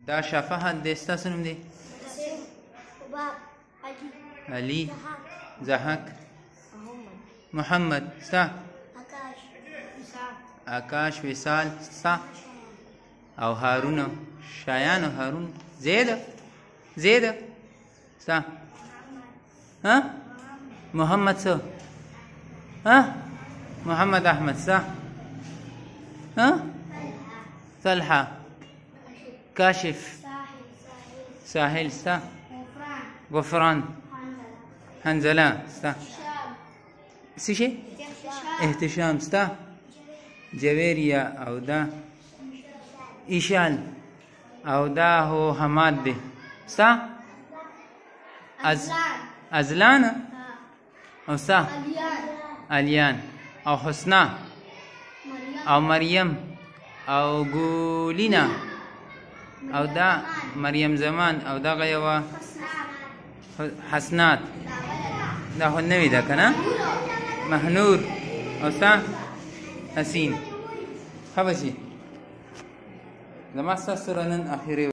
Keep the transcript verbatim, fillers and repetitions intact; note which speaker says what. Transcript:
Speaker 1: دا شفاعت دی ستاسو نوم دی؟ علي زهک محمد ستا آکاش وصال ستا او هارون شایان او هارون زید زید ستا ها محمد سو ها محمد احمد ستا ها طلحه كاشف ساحل ستا غفران حنزلة ستا سيشي اهتشام ستا جويريا او دا إيشال او دا هو حماد دي ستا أز أزلان او ستا أليان او حسنا او مريم او قولنا او دا مريم زمان او دا غيوا حسنات دا هو النبي دا كنا مهنور او ستا حسين خبشي زما ستاسو رنن اخيري